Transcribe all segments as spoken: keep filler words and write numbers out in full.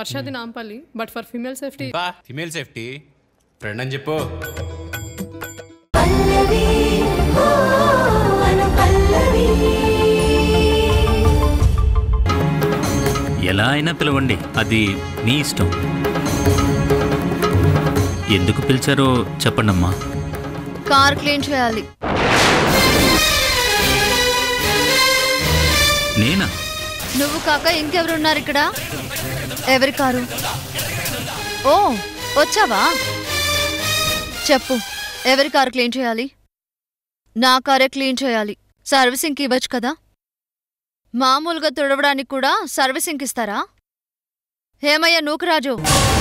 వర్షాది Nampally but for female safety female safety friend అని చెప్పు. ఎలా అయినా పిలవండి, అది మీ ఇష్టం. ఎందుకు పిలిచారో చెప్పండమ్మా. కార్ క్లీన్ చేయాలి. నేనా? నువ్వు కాక ఇంకెవరున్నారు ఇక్కడ? ఎవరి కారు? ఓ వచ్చావా? చెప్పు, ఎవరి కారు క్లీన్ చేయాలి? నా కారే క్లీన్ చేయాలి. సర్వీసింగ్కి ఇవ్వచ్చు కదా. మామూలుగా తుడవడానికి కూడా సర్వీసింగ్ ఇస్తారా? హేమయ్య నూకరాజు,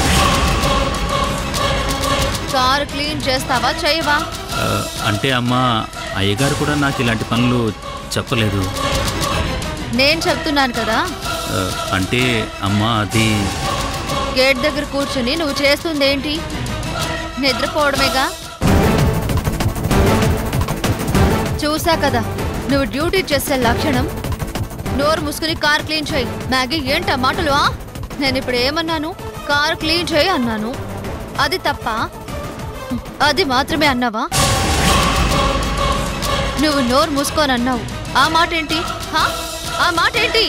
కారు క్లీన్ చేస్తావా చేయవా? అంటే అమ్మా, అయ్యగారు కూడా నాకు ఇలాంటి పనులు చెప్పలేదు. నేను చెప్తున్నాను కదా. అంటే అమ్మా, అది గేట్ దగ్గర కూర్చుని నువ్వు చేస్తుందేంటి? నిద్రపోవడమేగా. చూసా కదా నువ్వు డ్యూటీ చేసే లక్షణం. నోరు మూసుకుని కార్ క్లీన్ చేయి. మ్యాగీ ఏంటా మాటలు? నేను ఇప్పుడు ఏమన్నాను? కార్ క్లీన్ చేయి అన్నాను. అది తప్ప? అది మాత్రమే అన్నావా? నువ్వు నోరు మూసుకొని అన్నావు. ఆ మాట ఏంటి? ఆ మాట ఏంటి?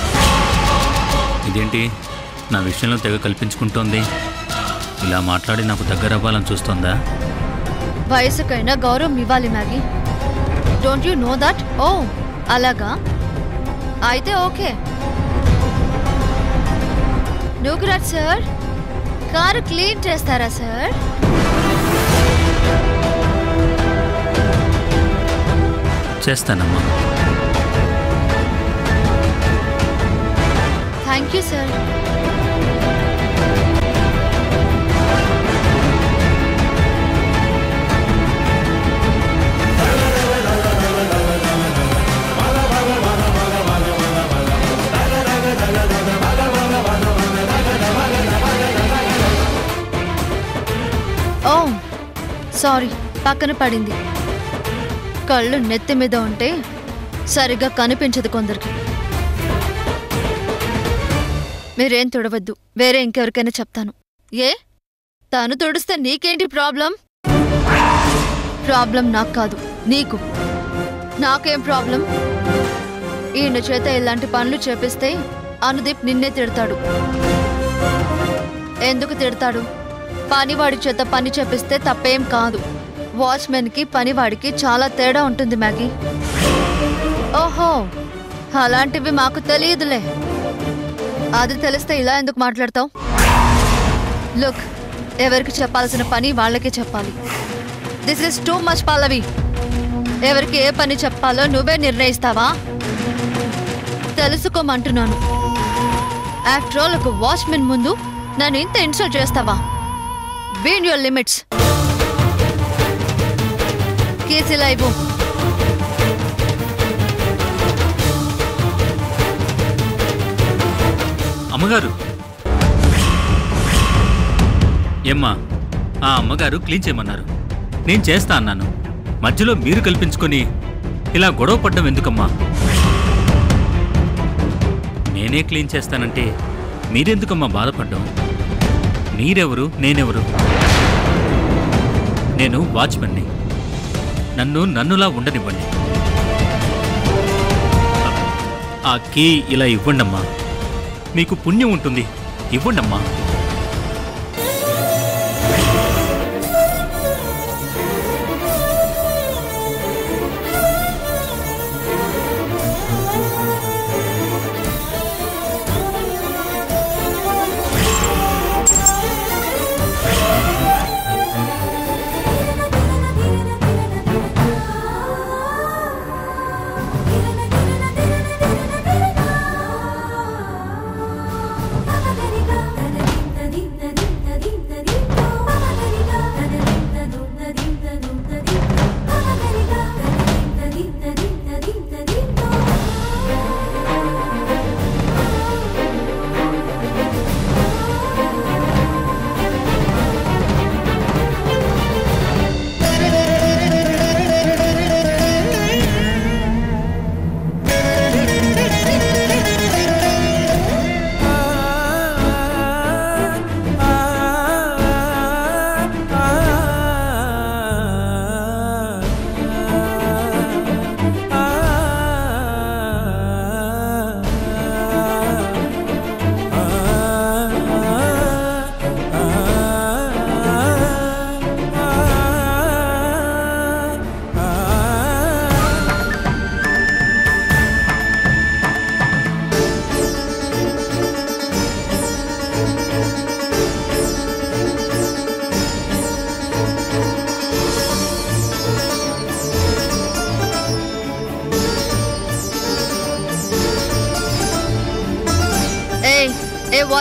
ఇదేంటి నా విషయంలో తెగ కల్పించుకుంటోంది? ఇలా మాట్లాడి నాకు దగ్గర అవ్వాలని చూస్తోందా? వయసుకైనా గౌరవం ఇవ్వాలి Maggie. Don't you know that? ఓ అలాగా, అయితే okay. Nookaraj sir, car clean చేస్తారా సార్? చేస్తానమ్మా. Thank you sir. Oh sorry, పక్కన పడింది. కళ్ళు నెత్తి మీద ఉంటే సరిగ్గా కనిపించదు కొందరికి. మీరేం తుడవద్దు, వేరే ఇంకెవరికైనా చెప్తాను. ఏ తను తుడిస్తే నీకేంటి ప్రాబ్లం? ప్రాబ్లం నాకు కాదు, నీకు. నాకేం ప్రాబ్లం? ఈయన చేత ఇలాంటి పనులు చేపిస్తే అనుదీప్ నిన్నే తిడతాడు. ఎందుకు తిడతాడు? పనివాడి చేత పని చేపిస్తే తప్పేం కాదు. వాచ్మెన్కి పనివాడికి చాలా తేడా ఉంటుంది మ్యాగీ. ఓహో, అలాంటివి మాకు తెలియదులే. అది తెలిస్తే ఇలా ఎందుకు మాట్లాడతావు? లుక్, ఎవరికి చెప్పాల్సిన పని వాళ్ళకే చెప్పాలి. This is too much Pallavi. ఎవరికి ఏ పని చెప్పాలో నువ్వే నిర్ణయిస్తావా? తెలుసుకోమంటున్నాను. ఆఫ్టర్ ఆల్ ఒక వాచ్మెన్ ముందు నన్ను ఇంత ఇన్సల్ట్ చేస్తావా? Be in your limits. కేసీలా ఇవ్వు. అమ్మగారు, ఏమ్మా, ఆ అమ్మగారు క్లీన్ చేయమన్నారు, నేను చేస్తా అన్నాను. మధ్యలో మీరు కల్పించుకొని ఇలా గొడవ పడ్డం ఎందుకమ్మా? నేనే క్లీన్ చేస్తానంటే మీరెందుకమ్మా బాధపడ్డం? మీరెవరు, నేనెవరు? నేను వాచ్మెన్ని. నన్ను నన్నులా ఉండనివ్వండి. ఆ కీ ఇలా ఇవ్వండమ్మా, మీకు పుణ్యం ఉంటుంది. ఇవ్వండమ్మా.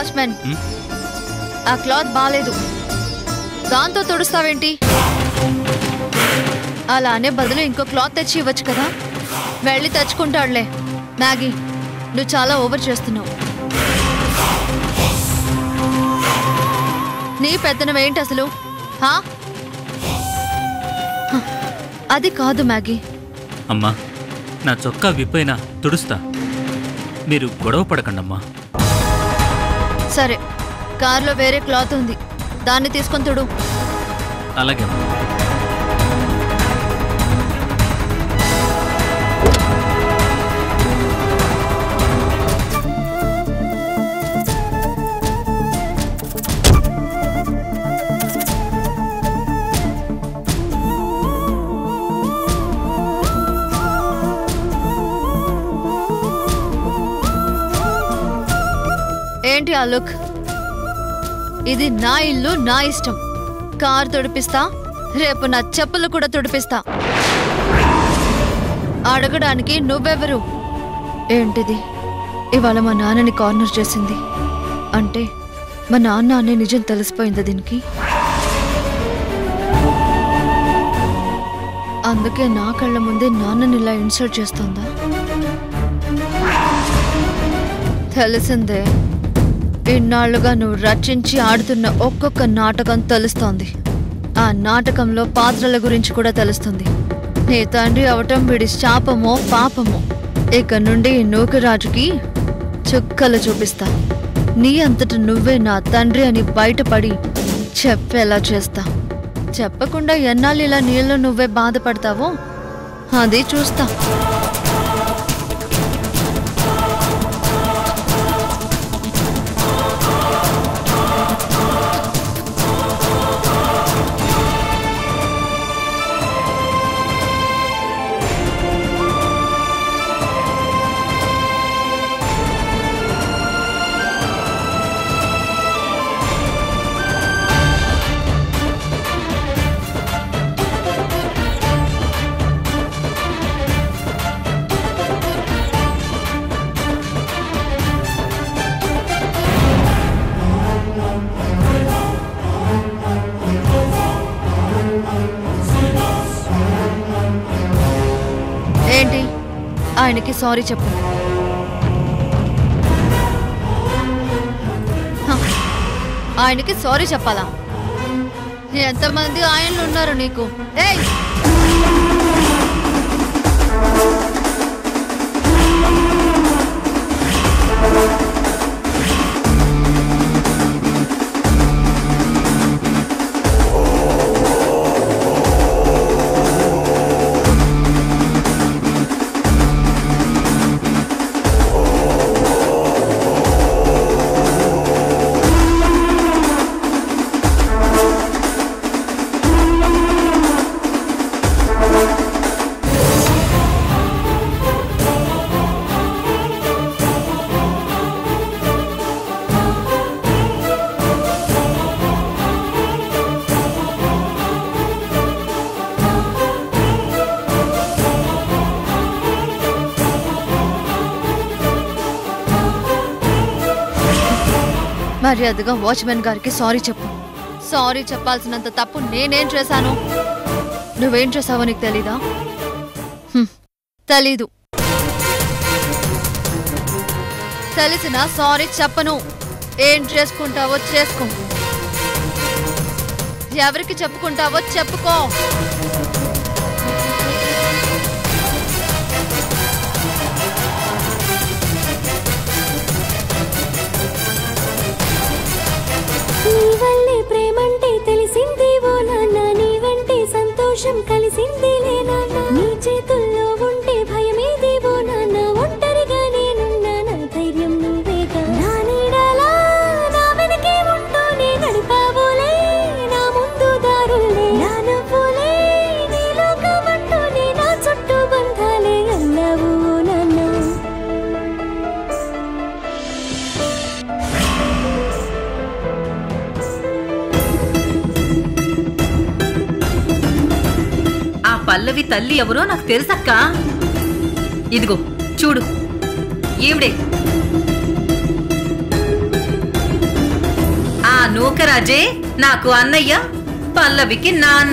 వాచ్మెన్, ఆ క్లాత్ బాలేదు, దాంతో తుడుస్తావేంటి? అలానే బదులు ఇంకో క్లాత్ తెచ్చి ఇవ్వచ్చు కదా. వెళ్ళి తెచ్చుకుంటాడులే. మ్యాగీ, నువ్వు చాలా ఓవర్ చేస్తున్నావు. నీ పెత్తనం ఏంటి అసలు? హా? అది కాదు మ్యాగీ. అమ్మా, నా చొక్కా విప్పైనా తుడుస్తా, మీరు గొడవ పడకండమ్మా. సరే, కార్లో వేరే క్లాత్ ఉంది, దాన్ని తీసుకొని తుడు. అలాగే అమ్మా. ఏంటి ఆ లుక్? ఇది నా ఇల్లు, నా ఇష్టం. కార్ తుడిపిస్తా, రేపు నా చెప్పులు కూడా తుడిపిస్తా. అడగడానికి నువ్వెవరు? ఏంటిది, ఇవాళ మా నాన్నని కార్నర్ చేసింది అంటే మా నాన్న అనే నిజం తెలిసిపోయింది దీనికి. అందుకే నా కళ్ళ ముందే నాన్నని ఇలా ఇన్సల్ట్ చేస్తోందా? తెలిసిందే, ఇన్నాళ్లుగా నువ్వు రచించి ఆడుతున్న ఒక్కొక్క నాటకం తెలుస్తోంది. ఆ నాటకంలో పాత్రల గురించి కూడా తెలుస్తుంది. నీ తండ్రి అవటం వీడి శాపమో పాపమో. ఇక నుండి ఈ నూకరాజుకి చుక్కలు చూపిస్తా. నీ అంతట నువ్వే నా తండ్రి అని బయటపడి చెప్పేలా చేస్తా. చెప్పకుండా ఎన్నాళ్ళు ఇలా నీళ్ళు నువ్వే బాధపడతావో అది చూస్తా. ఏంటి, ఆయనకి సారీ చెప్పు. ఆయనకి సారీ చెప్పాలా? ఎంతమంది ఆయనలు ఉన్నారు నీకు? ఏయ్, మర్యాదగా వాచ్మెన్ గారికి సారీ చెప్పు. సారీ చెప్పాల్సినంత తప్పు నేనేం చేశాను? నువ్వేం చేసావో నీకు తెలీదా? తెలీదు. తెలిసినా సారీ చెప్పను. ఏం చేసుకుంటావో చేసుకో. ఎవరికి చెప్పుకుంటావో చెప్పుకో. ప్రేమంటే తెలిసింది ఓ నాన్న, నీ వెంటే సంతోషం కలిసింది లే నాన్న. నీ చేతుల్లో ఉంటే భయమేది ఓ నాన్న, ఒంటరిగా నేనున్నా నా ధైర్యం నువ్వేగా. నా నీడలా నా వెనకే ఉంటూనే నడిపావులే నా ముందు దారులే. నా నవ్వులే నీ లోకమంటూనే నా చుట్టూ బంధాలే అన్నావు ఓ నాన్న. పల్లవి తల్లి ఎవరో నాకు తెలుసక్క. ఇదిగో చూడు, ఈవిడే. నూకరాజే నాకు అన్నయ్య, పల్లవికి నాన్న.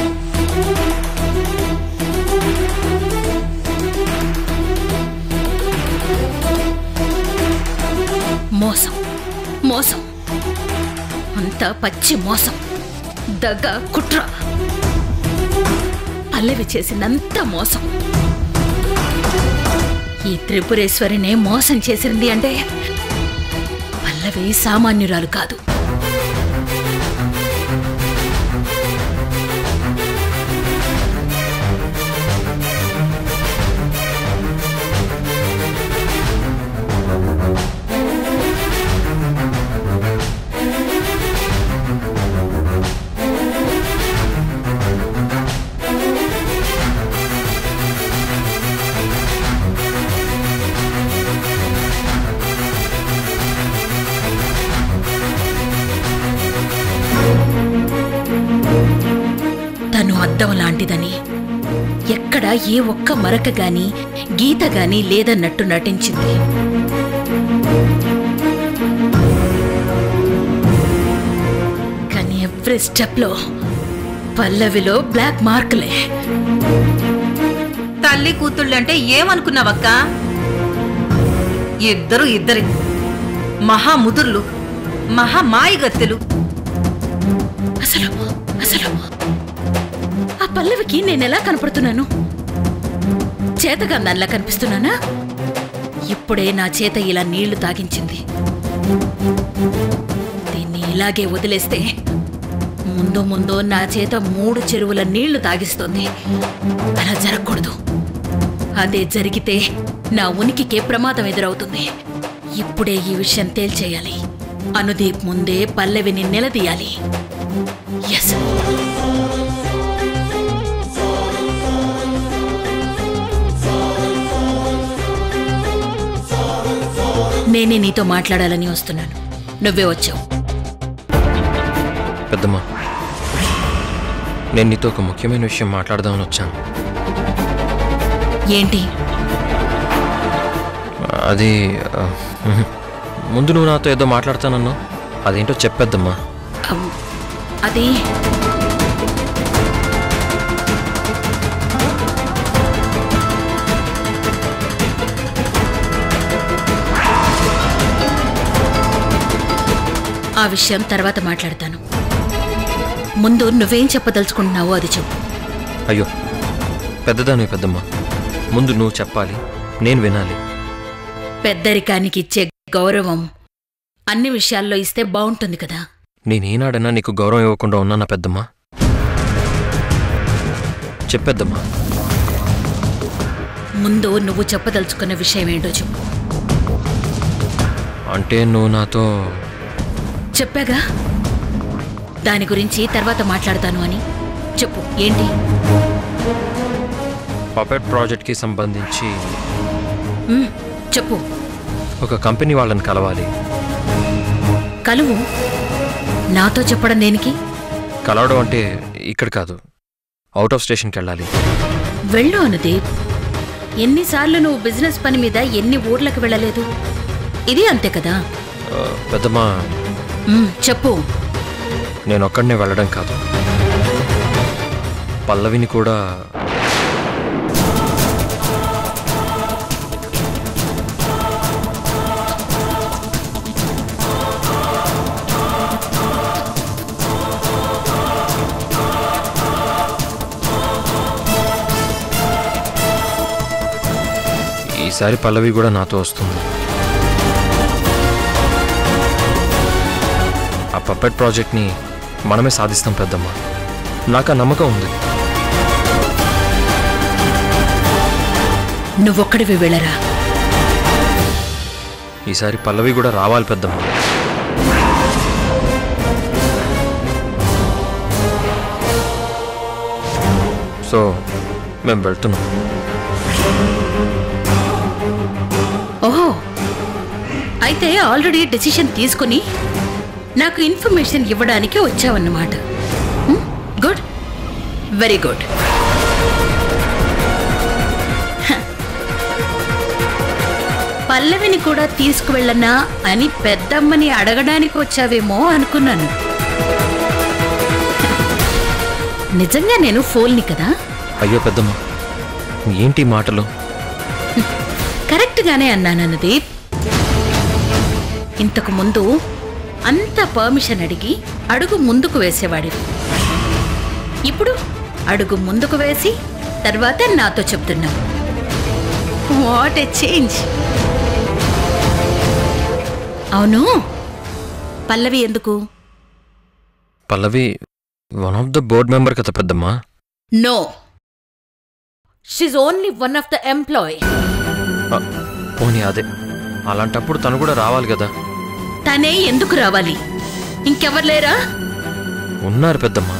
మోసం మోసం అంతా పచ్చి మోసం, దగ్గ కుట్ర. పల్లవి చేసినంత మోసం. ఈ త్రిపురేశ్వరినే మోసం చేసింది అంటే పల్లవి సామాన్యురాలు కాదు. తను అద్దం లాంటిదని, ఎక్కడ ఏ ఒక్క మరక గాని గీత గాని లేదన్నట్టు నటించింది. కానీ ఎవ్రీ స్టెప్ లో పల్లవిలో బ్లాక్ మార్కులే. తల్లి కూతుళ్ళంటే ఏమనుకున్నావక్క? ఇద్దరు ఇద్దరి మహాముదుర్లు, మహామాయగత్తెలు. అసలు అసలు ఆ పల్లవికి నేనెలా కనపడుతున్నాను? చేతగాందాన్లా కనిపిస్తున్నానా? ఇప్పుడే నా చేత ఇలా నీళ్లు తాగించింది. దీన్ని ఇలాగే వదిలేస్తే ముందు ముందు నా చేత మూడు చెరువుల నీళ్లు తాగిస్తుంది. అలా జరగకూడదు. అదే జరిగితే నా ఉనికికే ప్రమాదం ఎదురవుతుంది. ఇప్పుడే ఈ విషయం తేల్చేయాలి. అనుదీప్ ముందే పల్లవిని నిలదీయాలి. ఎస్. నేనే నీతో మాట్లాడాలని వస్తున్నాను. నువ్వే వచ్చావు. పెద్దమ్మ, నేను నీతో ఒక ముఖ్యమైన విషయం మాట్లాడదామని వచ్చాను. ఏంటి? అది ముందు నువ్వు నాతో ఏదో మాట్లాడతానన్నావు, అదేంటో చెప్పేద్దమ్మా. అది ఆ విషయం తర్వాత మాట్లాడతాను. ముందు నువ్వేం చెప్పదలుచుకుంటున్నావో అది చెప్పు. అయ్యో పెద్దదాను పెద్దమ్మ, ముందు నువ్వు చెప్పాలి, నేను వినాలి. పెద్దరికానికి ఇచ్చే గౌరవం అన్ని విషయాల్లో ఇస్తే బాగుంటుంది కదా. నేనేనాడన్నా నీకు గౌరవం ఇవ్వకుండా ఉన్నానా పెద్దమ్మా? చెప్పేద్దమ్మా. ముందు నువ్వు చెప్పదలుచుకున్న విషయం ఏంటో చెప్పు. అంటే నువ్వు నాతో చెప్పాగా, దాని గురించి తర్వాత మాట్లాడతాను అని. చెప్పు, ఏంటి? పపెట్ ప్రాజెక్ట్కి సంబంధించి మ్, చెప్పు. ఒక కంపెనీ వాళ్ళని కలవాలి. కలువు. నాతో చెప్పడం దేనికి? కలవడం అంటే ఇక్కడ కాదు, అవుట్ ఆఫ్ స్టేషన్కి వెళ్ళాలి. వెళ్ళు అనుదీప్. ఎన్నిసార్లు నువ్వు బిజినెస్ పని మీద ఎన్ని ఊర్లకు వెళ్ళలేదు? ఇది అంతే కదా. పెద్దమ్మా, మ్, చెప్పు. నేను ఒక్కడనే వెళ్ళడం కాదు, పల్లవిని కూడా. ఈసారి పల్లవి కూడా నాతో వస్తుంది. ఆ పప్పెట్ ప్రాజెక్ట్ని మనమే సాధిస్తాం పెద్దమ్మ, నాకు ఆ నమ్మకం ఉంది. నువ్వొక్కడివి వెళ్ళరా. ఈసారి పల్లవి కూడా రావాలి పెద్దమ్మ. సో మేము వెళ్తున్నాం. ఓహో, అయితే ఆల్రెడీ డెసిషన్ తీసుకుని నాకు ఇన్ఫర్మేషన్ ఇవ్వడానికి వచ్చావన్నమాట. Good, very good. పల్లవిని కూడా తీసుకువెళ్ళనా అని పెద్దమ్మని అడగడానికి వచ్చావేమో అనుకున్నాను. నిజంగా నేను ఫోల్ని కదా? అయ్యో పెద్దమ్మ, ఏంటి మాటలు? కరెక్ట్గానే అన్నానన్నది. ఇంతకు ముందు అంత పర్మిషన్ అడిగి అడుగు ముందుకు వేసేవాడి. ఇప్పుడు అడుగు ముందుకు వేసి తర్వాత నాతో చెప్తున్నావు. What a change. అవును, పల్లవి ఎందుకు? Pallavi one of the board member కదా పెద్దమ్మా. No, she's only one of the employee. పోనీ అదే, అలాంటప్పుడు తను కూడా రావాలి కదా. తనే ఎందుకు రావాలి? ఇంకెవరు లేరా? ఉన్నారు పెద్దమ్మా.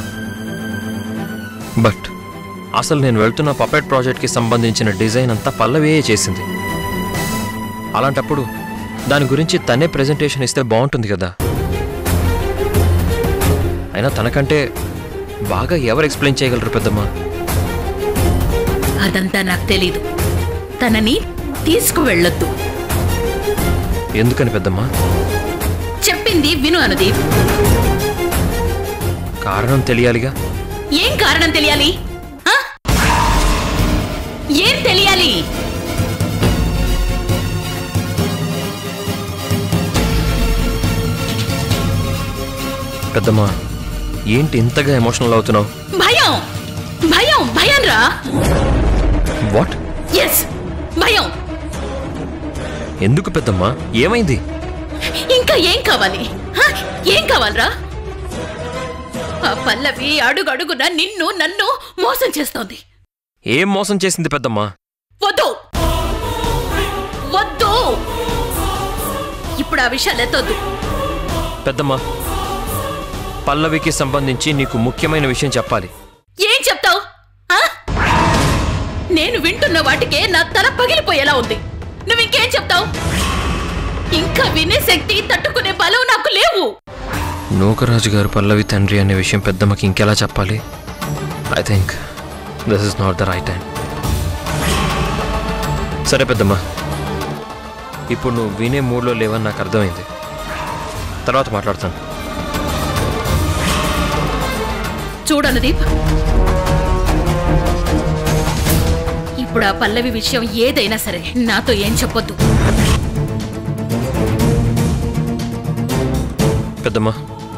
బట్ అసలు నేను వెళ్తున్న పపెట్ ప్రాజెక్ట్కి సంబంధించిన డిజైన్ అంతా పల్లవియే చేసింది. అలాంటప్పుడు దాని గురించి తనే ప్రెజెంటేషన్ ఇస్తే బాగుంటుంది కదా. అయినా తనకంటే బాగా ఎవరు ఎక్స్ప్లెయిన్ చేయగలరు పెద్దమ్మా? అదంతా నాకు తెలీదు. తనని తీసుకువెళ్ళొద్దు. ఎందుకని పెద్దమ్మా? చెప్పింది విను అనుదీప్. కారణం తెలియాలిగా. ఏం కారణం తెలియాలి? ఆ? ఏం తెలియాలి? పెద్దమ్మా, ఏంటి ఇంతగా ఎమోషనల్ అవుతున్నావు? భయం భయం భయం రా. వాట్? ఎస్, భయం. ఎందుకు పెద్దమ్మా? ఏమైంది? ఇంకా ఏం కావాలి? హ? ఏం కావాలరా? ఆ పల్లవి అడుగడుగున నిన్ను నన్ను మోసం చేస్తోంది. ఏం మోసం చేసింది పెద్దమ్మా? వద్దు వద్దు, ఇప్పుడు ఆ విషయాలు ఎత్తొద్దు. పెద్దమ్మా, పల్లవికి సంబంధించి నీకు ముఖ్యమైన విషయం చెప్పాలి. ఏం చెప్తావు? నేను వింటున్న వాటికే నా తల పగిలిపోయేలా ఉంది. నువ్వు ఇంకేం చెప్తావు? ఇంకా వినే శక్తి, తట్టుకునే బలం నాకు లేవు. నూకరాజు గారు పల్లవి తండ్రి అనే విషయం పెద్దమ్మకి ఇంకెలా చెప్పాలి? I think this is not the right time. సరే పెద్దమ్మా, ఇప్పుడు నువ్వు వినే మూడ్లో లేవని నాకు అర్థమైంది. తర్వాత మాట్లాడతాను. చూడను దీప్, ఇప్పుడు ఆ పల్లవి విషయం ఏదైనా సరే నాతో ఏం చెప్పొద్దు. పెద్దమ్మా,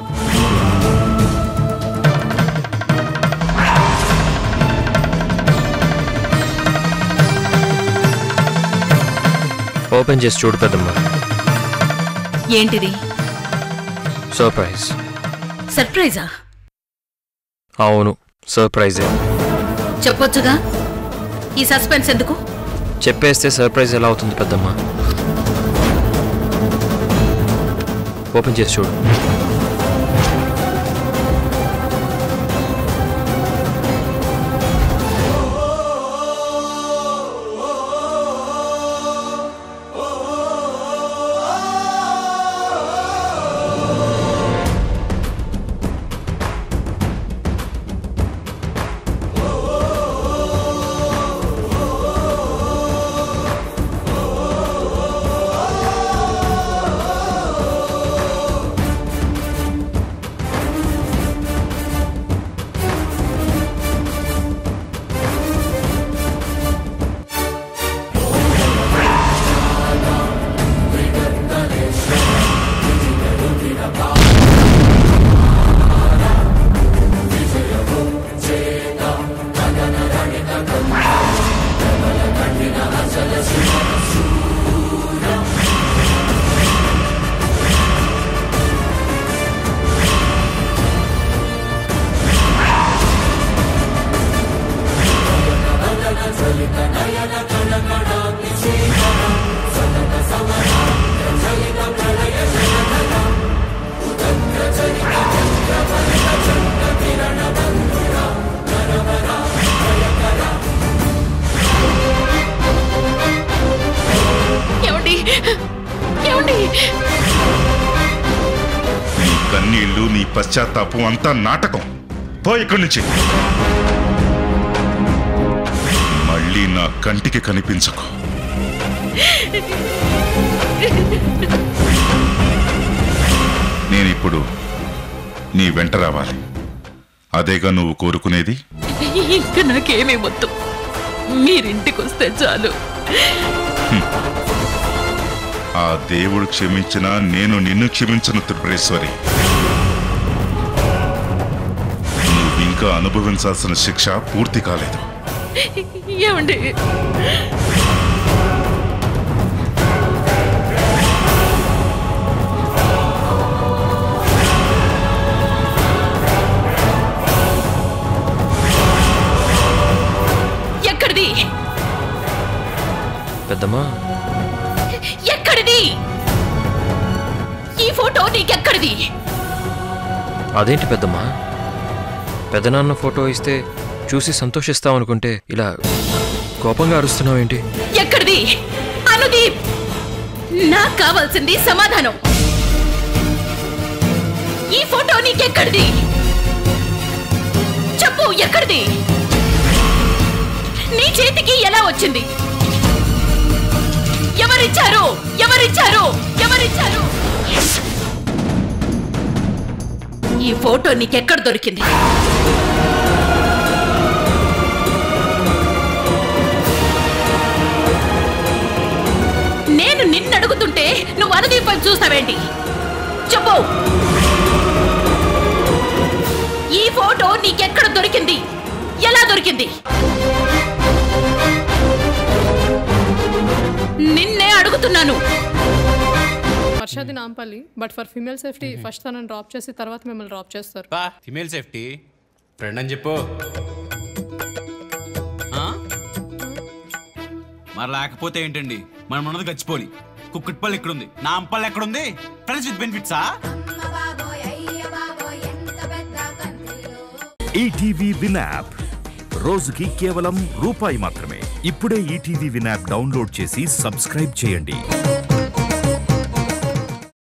ఓపెన్ చేసి చూడు పెద్దమ్మా. ఏంటిది? సర్ప్రైజ్. సర్ప్రైజా? అవును, సర్ప్రైజే. చెప్పొచ్చుగా, ఈ సస్పెన్స్ ఎందుకు? చెప్పేస్తే సర్ప్రైజ్ ఎలా అవుతుంది పెద్దమ్మా? ఓపెన్ చేసి చూడు. నీ కన్నీళ్లు, నీ పశ్చాత్తాపం అంతా నాటకం. పో ఇక్కడి నుంచి. మళ్ళీ నా కంటికి కనిపించకు. నేనిప్పుడు నీ వెంట రావాలి, అదేగా నువ్వు కోరుకునేది? ఇంకా నాకేమీ వద్దు, మీరింటికి వస్తే చాలు. ఆ దేవుడు క్షమించినా నేను నిన్ను క్షమించను త్రిపురేశ్వరి. నువ్వు ఇంకా అనుభవించాల్సిన శిక్ష పూర్తి కాలేదు. ఏమండి, ఎక్కడిది పెద్దమ్మా? ఎక్కడిది ఈ ఫోటో? నీకెక్కడిది? అదేంటి పెద్దమ్మా, పెదనాన్న ఫోటో ఇస్తే చూసి సంతోషిస్తావు అనుకుంటే ఇలా కోపంగా అరుస్తున్నావేంటి? ఎక్కడిది అనుదీప్? నాకు కావాల్సింది సమాధానం. ఈ ఫోటో నీకెక్కడిది? చెప్పు, ఎక్కడిది? నీ చేతికి ఎలా వచ్చింది? ఎవరిచ్చారు? ఎవరిచ్చారు? ఎవరిచ్చారు? ఈ ఫోటో నీకెక్కడ దొరికింది? నేను నిన్నడుగుతుంటే నువ్వు అనుదీప్ వైపు చూస్తావేంటి? చెప్పు, ఈ ఫోటో నీకెక్కడ దొరికింది? ఎలా దొరికింది? నిన్నే అడుగుతున్నాను. వర్షాది Nampally, but for female safety first తనని డ్రాప్ చేసి తర్వాత మిమ్మల్ని డ్రాప్ చేస్తారు. బా ఫిమేల్ సేఫ్టీ ఫ్రెండ్ అని చెప్పు. మరి లేకపోతే ఏంటండి, మనం ఉన్నది గచ్చిపోలి. కుక్కట్పల్లి ఎక్కడుంది, నా అంపల్లి ఎక్కడుంది? ఫ్రెండ్స్ విత్ బెనిఫిట్సా? ఈటీవీ విన్ యాప్ రోజుకి కేవలం రూపాయి మాత్రమే. ఇప్పుడే ఈటీవీ విన్ యాప్ డౌన్లోడ్ చేసి సబ్స్క్రైబ్ చేయండి.